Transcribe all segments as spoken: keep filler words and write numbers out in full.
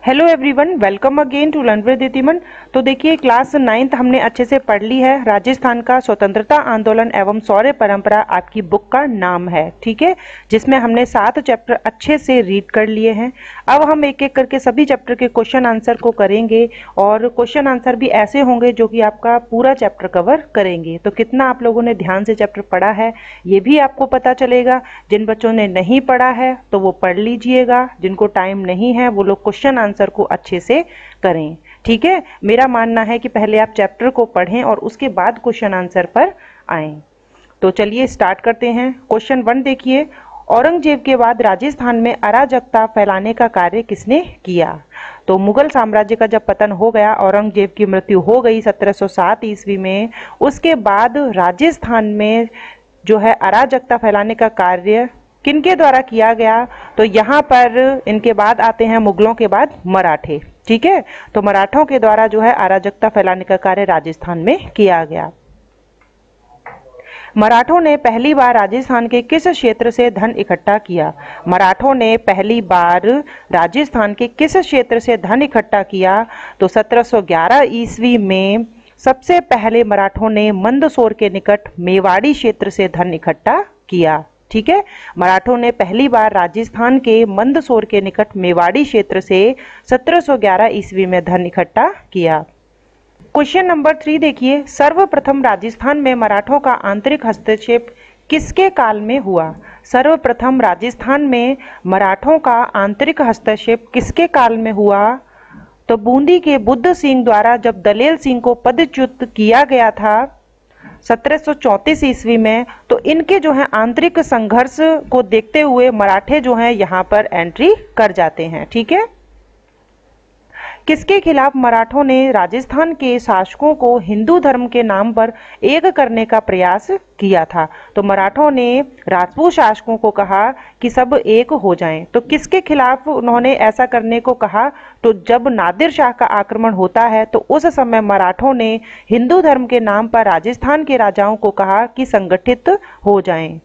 Hello everyone, welcome again to learn with Ditiman. तो देखिए, class ninth हमने अच्छे से पढ़ ली है। राजस्थान का स्वतंत्रता आंदोलन एवं शौर्य परंपरा आपकी बुक का नाम है, ठीक है, जिसमें हमने सात चैप्टर अच्छे से रीड कर लिए हैं। अब हम एक एक करके सभी चैप्टर के क्वेश्चन आंसर को करेंगे और क्वेश्चन आंसर भी ऐसे होंगे जो कि आपका पूरा चैप्टर कवर करेंगे। तो कितना आप लोगों ने ध्यान से चैप्टर पढ़ा है ये भी आपको पता चलेगा। जिन बच्चों ने नहीं पढ़ा है तो वो पढ़ लीजिएगा, जिनको टाइम नहीं है वो लोग क्वेश्चन आंसर को अच्छे से करें, ठीक है। मेरा मानना है कि पहले आप चैप्टर को पढ़ें और उसके बाद क्वेश्चन आंसर पर आएं। तो चलिए स्टार्ट करते हैं। क्वेश्चन वन देखिए, औरंगजेब के बाद राजस्थान में अराजकता फैलाने का कार्य किसने किया? तो मुगल साम्राज्य का जब पतन हो गया, औरंगजेब की मृत्यु हो गई सत्रह सौ सात ईस्वी में, उसके बाद राजस्थान में जो है अराजकता फैलाने का कार्य किनके द्वारा किया गया? तो यहाँ पर इनके बाद आते हैं मुगलों के बाद मराठे, ठीक है। तो मराठों के द्वारा जो है अराजकता फैलाने का कार्य राजस्थान में किया गया। मराठों ने पहली बार राजस्थान के किस क्षेत्र से धन इकट्ठा किया? मराठों ने पहली बार राजस्थान के किस क्षेत्र से धन इकट्ठा किया? तो सत्रह सौ ग्यारह ईस्वी में सबसे पहले मराठों ने मंदसौर के निकट मेवाड़ी क्षेत्र से धन इकट्ठा किया, ठीक है। मराठों ने पहली बार राजस्थान के मंदसौर के निकट मेवाड़ी क्षेत्र से सत्रह सौ ग्यारह ईस्वी में धन इकट्ठा किया। क्वेश्चन नंबर थ्री देखिए, सर्वप्रथम राजस्थान में मराठों का आंतरिक हस्तक्षेप किसके काल में हुआ? सर्वप्रथम राजस्थान में मराठों का आंतरिक हस्तक्षेप किसके काल में हुआ? तो बूंदी के बुद्ध सिंह द्वारा जब दलेल सिंह को पदच्युत किया गया था सत्रह सौ चौंतीस ईस्वी में, तो इनके जो है आंतरिक संघर्ष को देखते हुए मराठे जो हैं यहाँ पर एंट्री कर जाते हैं, ठीक है। किसके खिलाफ मराठों ने राजस्थान के शासकों को हिंदू धर्म के नाम पर एक करने का प्रयास किया था? तो मराठों ने राजपूत शासकों को कहा कि सब एक हो जाएं। तो किसके खिलाफ उन्होंने ऐसा करने को कहा? तो जब नादिर शाह का आक्रमण होता है तो उस समय मराठों ने हिंदू धर्म के नाम पर राजस्थान के राजाओं को कहा कि संगठित हो जाएं।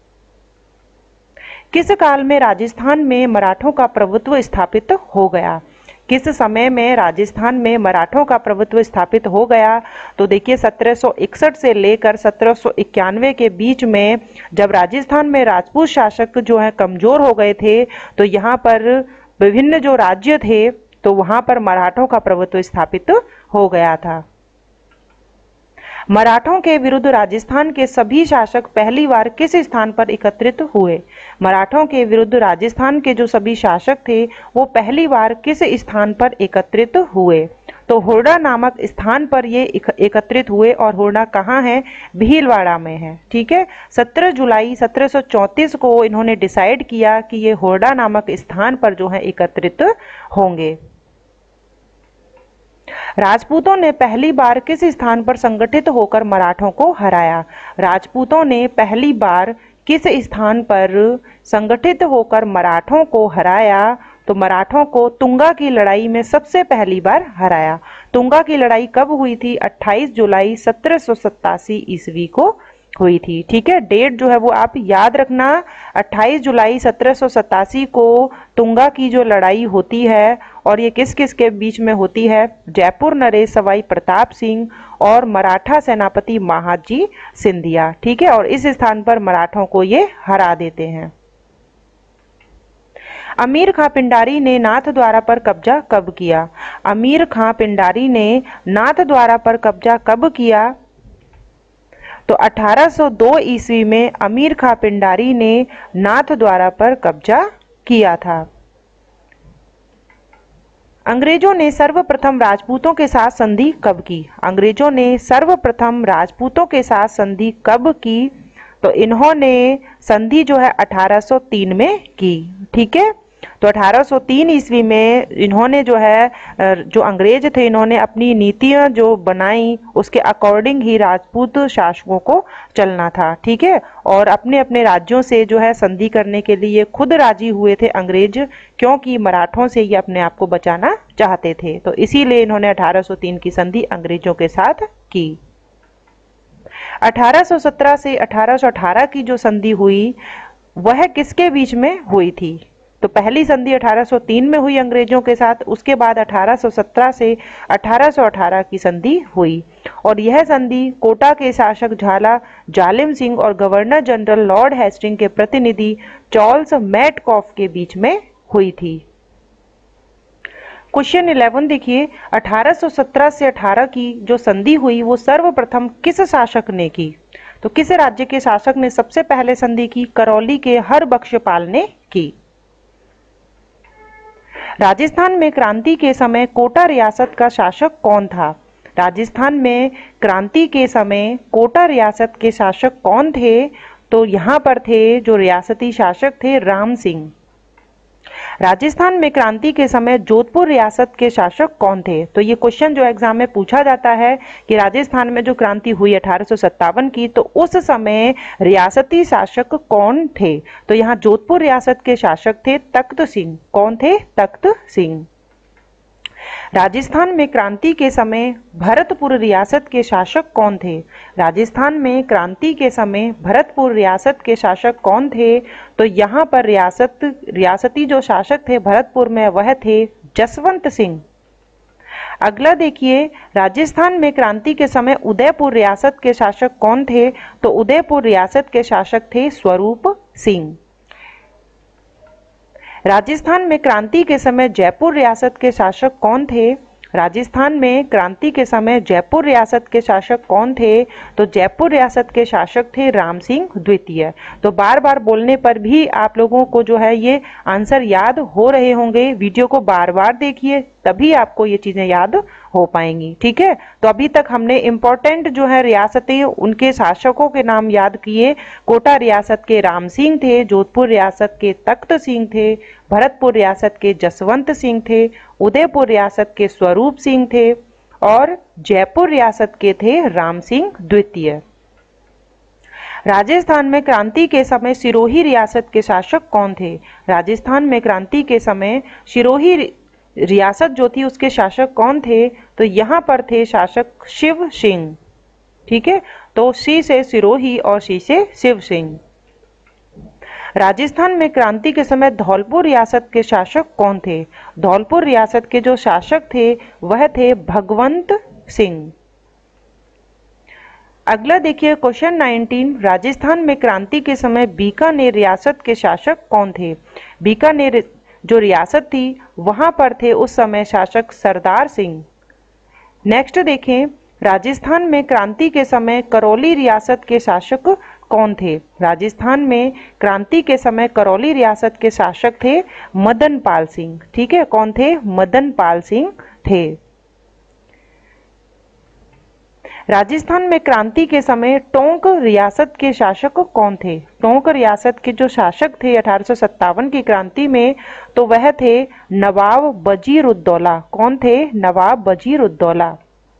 किस काल में राजस्थान में मराठों का प्रभुत्व स्थापित हो गया? किस समय में राजस्थान में मराठों का प्रभुत्व स्थापित हो गया? तो देखिए, सत्रह सौ इकसठ से लेकर सत्रह सौ इक्यानवे के बीच में जब राजस्थान में राजपूत शासक जो है कमजोर हो गए थे, तो यहाँ पर विभिन्न जो राज्य थे तो वहां पर मराठों का प्रभुत्व स्थापित हो गया था। मराठों के विरुद्ध राजस्थान के सभी शासक पहली बार किस स्थान पर एकत्रित हुए? मराठों के विरुद्ध राजस्थान के जो सभी शासक थे वो पहली बार किस स्थान पर एकत्रित हुए? तो हुरडा नामक स्थान पर ये एकत्रित हुए, और हुरडा कहाँ है? भीलवाड़ा में है, ठीक है। सत्रह जुलाई सत्रह सौ चौंतीस को इन्होंने डिसाइड किया कि ये हुरडा नामक स्थान पर जो है एकत्रित होंगे। राजपूतों ने पहली बार किस स्थान पर संगठित होकर मराठों को हराया? राजपूतों ने पहली बार किस स्थान पर संगठित होकर मराठों को हराया? तो मराठों को तुंगा की लड़ाई में सबसे पहली बार हराया। तुंगा की लड़ाई कब हुई थी? अट्ठाईस जुलाई सत्रह सौ सत्तासी ईस्वी को हुई थी, ठीक है। डेट जो है वो आप याद रखना, अट्ठाईस जुलाई सत्रह सौ सत्तासी को तुंगा की जो लड़ाई होती है, और ये किस किस के बीच में होती है? जयपुर नरेश सवाई प्रताप सिंह और मराठा सेनापति महादजी सिंधिया, ठीक है। और इस स्थान पर मराठों को ये हरा देते हैं। अमीर खां पिंडारी ने नाथद्वारा पर कब्जा कब किया? अमीर खां पिंडारी ने नाथद्वारा पर कब्जा कब किया? तो अठारह सौ दो ईस्वी में अमीर खां पिंडारी ने नाथद्वारा पर कब्जा किया था। अंग्रेजों ने सर्वप्रथम राजपूतों के साथ संधि कब की? अंग्रेजों ने सर्वप्रथम राजपूतों के साथ संधि कब की? तो इन्होंने संधि जो है अठारह सौ तीन में की, ठीक है। तो अठारह सौ तीन ईस्वी में इन्होंने जो है जो अंग्रेज थे इन्होंने अपनी नीतियां जो बनाई उसके अकॉर्डिंग ही राजपूत शासकों को चलना था, ठीक है। और अपने अपने राज्यों से जो है संधि करने के लिए खुद राजी हुए थे अंग्रेज, क्योंकि मराठों से ये अपने आप को बचाना चाहते थे। तो इसीलिए इन्होंने अठारह सौ तीन की संधि अंग्रेजों के साथ की। अठारह सौ सत्रह से अठारह सौ अठारह की जो संधि हुई वह किसके बीच में हुई थी? तो पहली संधि अठारह सौ तीन में हुई अंग्रेजों के साथ, उसके बाद अठारह सौ सत्रह से अठारह सौ अठारह की संधि हुई और यह संधि कोटा के शासक झाला जालिम सिंह और गवर्नर जनरल लॉर्ड हेस्टिंग के प्रतिनिधि चार्ल्स मैटकॉफ के बीच में हुई थी। क्वेश्चन इलेवन देखिए, अठारह सौ सत्रह से अठारह की जो संधि हुई वो सर्वप्रथम किस शासक ने की? तो किस राज्य के शासक ने सबसे पहले संधि की? करौली के हरबख्शपाल ने की। राजस्थान में क्रांति के समय कोटा रियासत का शासक कौन था? राजस्थान में क्रांति के समय कोटा रियासत के शासक कौन थे? तो यहाँ पर थे जो रियासती शासक थे राम सिंह। राजस्थान में क्रांति के समय जोधपुर रियासत के शासक कौन थे? तो ये क्वेश्चन जो एग्जाम में पूछा जाता है कि राजस्थान में जो क्रांति हुई अठारह सौ सत्तावन की, तो उस समय रियासती शासक कौन थे? तो यहाँ जोधपुर रियासत के शासक थे तख्त सिंह। कौन थे? तख्त सिंह। राजस्थान में क्रांति के समय भरतपुर रियासत के शासक कौन थे? राजस्थान में क्रांति के समय भरतपुर रियासत के शासक कौन थे? तो यहाँ पर रियासत रियासती जो शासक थे भरतपुर में वह थे जसवंत सिंह। अगला देखिए, राजस्थान में क्रांति के समय उदयपुर रियासत के शासक कौन थे? तो उदयपुर रियासत के शासक थे स्वरूप सिंह। राजस्थान में क्रांति के समय जयपुर रियासत के शासक कौन थे? राजस्थान में क्रांति के समय जयपुर रियासत के शासक कौन थे? तो जयपुर रियासत के शासक थे राम सिंह द्वितीय। तो बार बार बोलने पर भी आप लोगों को जो है ये आंसर याद हो रहे होंगे। वीडियो को बार बार देखिए तभी आपको ये चीजें याद हो पाएंगी। ठीक है, तो अभी तक हमने इम्पोर्टेंट जो है रियासतें उनके शासकों के नाम याद किए। कोटा रियासत के राम सिंह थे, जोधपुर रियासत के तख्त सिंह थे, भरतपुर रियासत के जसवंत सिंह थे, उदयपुर रियासत के स्वरूप सिंह थे और जयपुर रियासत के थे राम सिंह द्वितीय। राजस्थान में क्रांति के समय सिरोही रियासत के शासक कौन थे? राजस्थान में क्रांति के समय सिरोही रियासत जो थी उसके शासक कौन थे? तो यहाँ पर थे शासक शिव सिंह। ठीक है, तो सी से सिरोही और सी से शिव सिंह। राजस्थान में क्रांति के समय धौलपुर रियासत के शासक कौन थे? धौलपुर रियासत के जो शासक थे वह थे भगवंत सिंह। अगला देखिए क्वेश्चन नाइनटीन, राजस्थान में क्रांति के समय बीकानेर रियासत के शासक कौन थे? बीकानेर जो रियासत थी वहां पर थे उस समय शासक सरदार सिंह। नेक्स्ट देखें, राजस्थान में क्रांति के समय करौली रियासत के शासक कौन थे? राजस्थान में क्रांति के समय करौली रियासत के शासक थे मदन पाल सिंह। ठीक है, कौन थे? मदन पाल सिंह थे। राजस्थान में क्रांति के समय टोंक रियासत के शासक कौन थे? टोंक रियासत के जो शासक थे अठारह सौ सत्तावन की क्रांति में, तो वह थे नवाब वजीरुद्दौला। कौन थे? नवाब वजीरुद्दौला।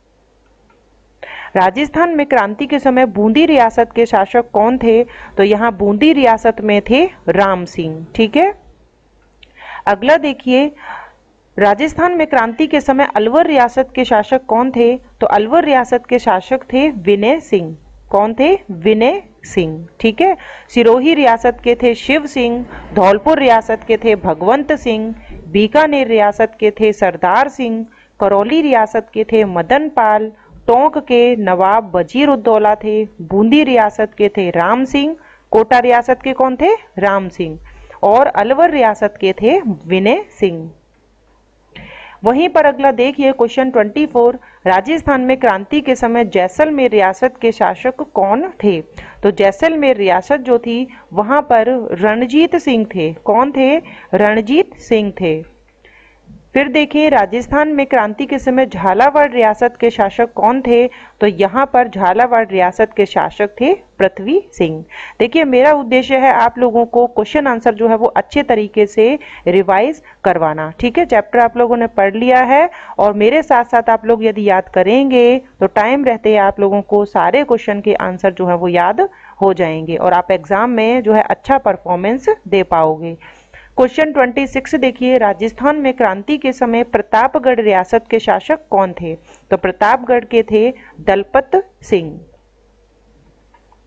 राजस्थान में क्रांति के समय बूंदी रियासत के शासक कौन थे? तो यहाँ बूंदी रियासत में थे राम सिंह। ठीक है, अगला देखिए, राजस्थान में क्रांति के समय अलवर रियासत के शासक कौन थे? तो अलवर रियासत के शासक थे विनय सिंह। कौन थे? विनय सिंह। ठीक है, सिरोही रियासत के थे शिव सिंह, धौलपुर रियासत के थे भगवंत सिंह, बीकानेर रियासत के थे सरदार सिंह, करौली रियासत के थे मदन पाल, टोंक के नवाब वजीरुद्दौला थे, बूंदी रियासत के थे राम सिंह, कोटा रियासत के कौन थे? राम सिंह, और अलवर रियासत के थे विनय सिंह। वहीं पर अगला देखिए क्वेश्चन चौबीस, राजस्थान में क्रांति के समय जैसलमेर रियासत के शासक कौन थे? तो जैसलमेर रियासत जो थी वहां पर रणजीत सिंह थे। कौन थे? रणजीत सिंह थे। फिर देखिए, राजस्थान में क्रांति के समय झालावाड़ रियासत के शासक कौन थे? तो यहाँ पर झालावाड़ रियासत के शासक थे पृथ्वी सिंह। देखिए, मेरा उद्देश्य है आप लोगों को क्वेश्चन आंसर जो है वो अच्छे तरीके से रिवाइज करवाना। ठीक है, चैप्टर आप लोगों ने पढ़ लिया है और मेरे साथ साथ आप लोग यदि याद करेंगे तो टाइम रहते आप लोगों को सारे क्वेश्चन के आंसर जो है वो याद हो जाएंगे और आप एग्जाम में जो है अच्छा परफॉर्मेंस दे पाओगे। क्वेश्चन छब्बीस देखिए, राजस्थान में क्रांति के समय प्रतापगढ़ रियासत के शासक कौन थे? तो प्रतापगढ़ के थे दलपत सिंह।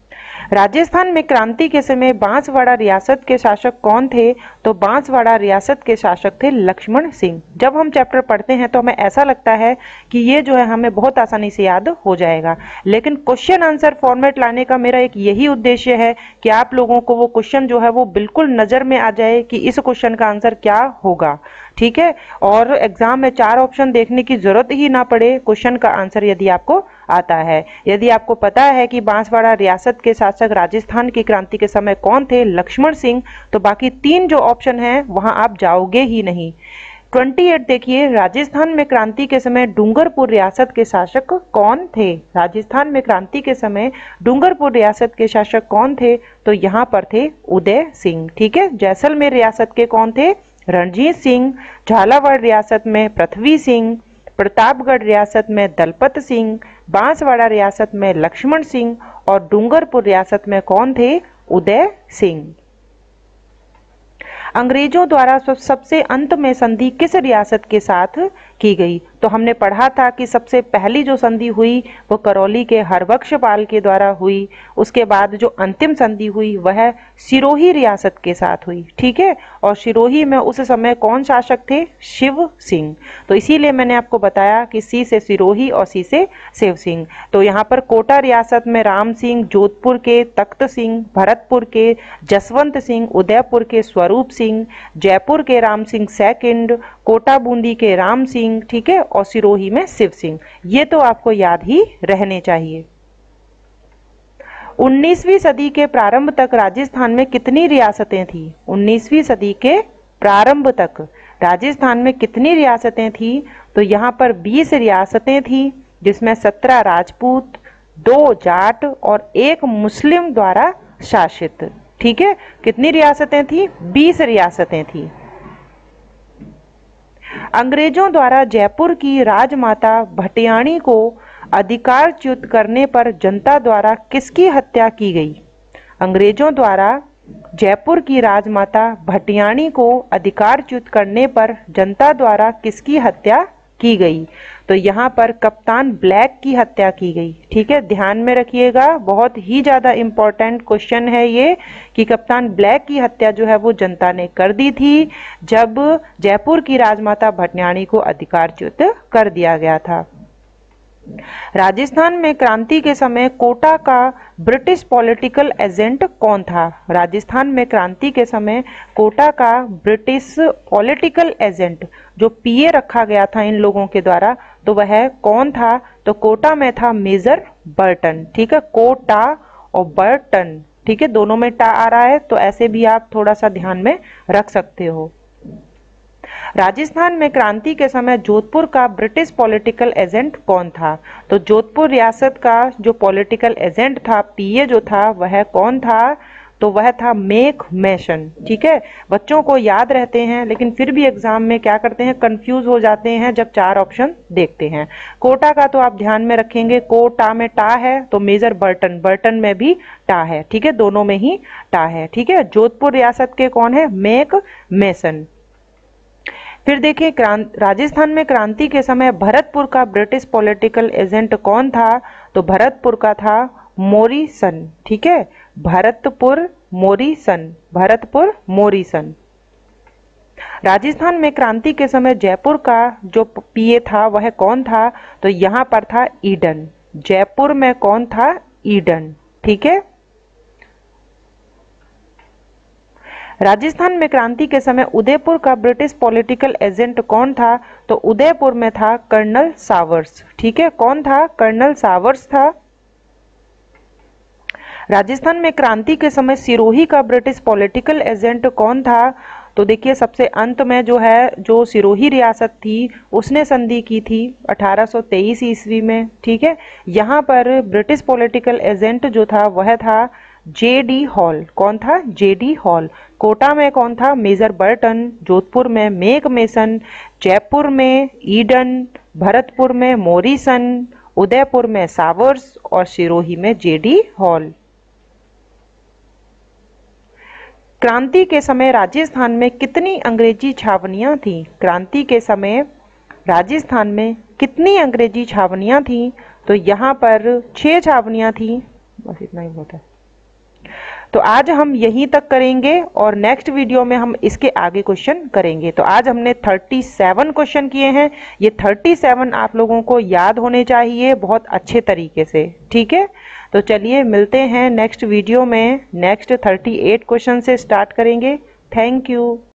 राजस्थान में क्रांति के समय बांसवाड़ा रियासत के शासक कौन थे? तो बांसवाड़ा रियासत के शासक थे लक्ष्मण सिंह। जब हम चैप्टर पढ़ते हैं तो हमें ऐसा लगता है कि ये जो है हमें बहुत आसानी से याद हो जाएगा, लेकिन क्वेश्चन आंसर फॉर्मेट लाने का मेरा एक यही उद्देश्य है कि आप लोगों को वो क्वेश्चन जो है वो बिल्कुल नजर में आ जाए कि इस क्वेश्चन का आंसर क्या होगा, ठीक है। और एग्जाम में चार ऑप्शन देखने की जरूरत ही ना पड़े क्वेश्चन का आंसर यदि आपको आता है। यदि आपको पता है कि बांसवाड़ा रियासत के शासक राजस्थान की क्रांति के समय कौन थे? लक्ष्मण सिंह, तो बाकी तीन जो ऑप्शन हैं वहां आप जाओगे ही नहीं। अट्ठाईस देखिए, राजस्थान में क्रांति के समय डूंगरपुर रियासत के शासक कौन थे? राजस्थान में क्रांति के समय डूंगरपुर रियासत के शासक कौन थे? तो यहाँ पर थे उदय सिंह, ठीक है। जैसलमेर रियासत के कौन थे? रणजीत सिंह। झालावाड़ रियासत में पृथ्वी सिंह। प्रतापगढ़ रियासत में दलपत सिंह। बांसवाड़ा रियासत में लक्ष्मण सिंह और डूंगरपुर रियासत में कौन थे? उदय सिंह। अंग्रेजों द्वारा सबसे अंत में संधि किस रियासत के साथ की गई? तो हमने पढ़ा था कि सबसे पहली जो संधि हुई वो करौली के हरबख्शपाल के द्वारा हुई। उसके बाद जो अंतिम संधि हुई वह सिरोही रियासत के साथ हुई, ठीक है। और सिरोही में उस समय कौन शासक थे? शिव सिंह। तो इसीलिए मैंने आपको बताया कि सी से सिरोही और सी से शिव सिंह। तो यहाँ पर कोटा रियासत में राम सिंह, जोधपुर के तख्त सिंह, भरतपुर के जसवंत सिंह, उदयपुर के स्वरूप सिंह, जयपुर के राम सिंह सेकंड, कोटा बूंदी के राम सिंह, ठीक है, और सिरोही में शिव सिंह। ये तो आपको याद ही रहने चाहिए। उन्नीसवीं सदी के प्रारंभ तक राजस्थान में कितनी रियासतें थी? उन्नीसवीं सदी के प्रारंभ तक राजस्थान में कितनी रियासतें थी? तो यहाँ पर बीस रियासतें थी, जिसमें सत्रह राजपूत, दो जाट और एक मुस्लिम द्वारा शासित, ठीक है। कितनी रियासतें थी? बीस रियासतें थी। अंग्रेजों द्वारा जयपुर की राजमाता भटियाणी को अधिकारच्युत करने पर जनता द्वारा किसकी हत्या की गई? अंग्रेजों द्वारा जयपुर की राजमाता भटियाणी को अधिकारच्युत करने पर जनता द्वारा किसकी हत्या की गई? तो यहाँ पर कप्तान ब्लैक की हत्या की गई, ठीक है। ध्यान में रखिएगा, बहुत ही ज्यादा इंपॉर्टेंट क्वेश्चन है ये कि कप्तान ब्लैक की हत्या जो है वो जनता ने कर दी थी जब जयपुर की राजमाता भटियाणी को अधिकारच्युत कर दिया गया था। राजस्थान में क्रांति के समय कोटा का ब्रिटिश पॉलिटिकल एजेंट कौन था? राजस्थान में क्रांति के समय कोटा का ब्रिटिश पॉलिटिकल एजेंट जो पीए रखा गया था इन लोगों के द्वारा, तो वह कौन था? तो कोटा में था मेजर बर्टन, ठीक है। कोटा और बर्टन, ठीक है, दोनों में टा आ रहा है, तो ऐसे भी आप थोड़ा सा ध्यान में रख सकते हो। राजस्थान में क्रांति के समय जोधपुर का ब्रिटिश पॉलिटिकल एजेंट कौन था? तो जोधपुर रियासत का जो पॉलिटिकल एजेंट था, पीए जो था, वह कौन था? तो वह था मेक मेसन, ठीक है। बच्चों को याद रहते हैं लेकिन फिर भी एग्जाम में क्या करते हैं, कंफ्यूज हो जाते हैं जब चार ऑप्शन देखते हैं। कोटा का तो आप ध्यान में रखेंगे, कोटा में टा है, तो मेजर बर्टन, बर्टन में भी टा है, ठीक है, दोनों में ही टा है, ठीक है। जोधपुर रियासत के कौन है? Monck Mason. फिर देखिए, राजस्थान में क्रांति के समय भरतपुर का ब्रिटिश पॉलिटिकल एजेंट कौन था? तो भरतपुर का था मोरिसन, ठीक है। Bharatpur Morrison, Bharatpur Morrison. राजस्थान में क्रांति के समय जयपुर का जो पीए था वह कौन था? तो यहाँ पर था ईडन। जयपुर में कौन था? ईडन, ठीक है। राजस्थान में क्रांति के समय उदयपुर का ब्रिटिश पॉलिटिकल एजेंट कौन था? तो उदयपुर में था कर्नल सावर्स, ठीक है। कौन था? कर्नल सावर्स था। राजस्थान में क्रांति के समय सिरोही का ब्रिटिश पॉलिटिकल एजेंट कौन था? तो देखिए, सबसे अंत में जो है जो सिरोही रियासत थी उसने संधि की थी अठारह सौ तेईस ईस्वी में, ठीक है। यहाँ पर ब्रिटिश पॉलिटिकल एजेंट जो था वह था जे डी हॉल। कौन था? जे डी हॉल। कोटा में कौन था? Major Burton. जोधपुर में मेक मेसन। जयपुर में ईडन। भरतपुर में मोरिसन। उदयपुर में सावर्स और सिरोही में जे डी हॉल। क्रांति के समय राजस्थान में कितनी अंग्रेजी छावनियां थीं? क्रांति के समय राजस्थान में कितनी अंग्रेजी छावनियां थीं? तो यहाँ पर छह छावनियां थीं, बस इतना ही बहुत है। तो आज हम यहीं तक करेंगे और नेक्स्ट वीडियो में हम इसके आगे क्वेश्चन करेंगे। तो आज हमने सैंतीस क्वेश्चन किए हैं। ये सैंतीस आप लोगों को याद होने चाहिए बहुत अच्छे तरीके से, ठीक है। तो चलिए मिलते हैं नेक्स्ट वीडियो में। नेक्स्ट अड़तीस क्वेश्चन से स्टार्ट करेंगे। Thank you.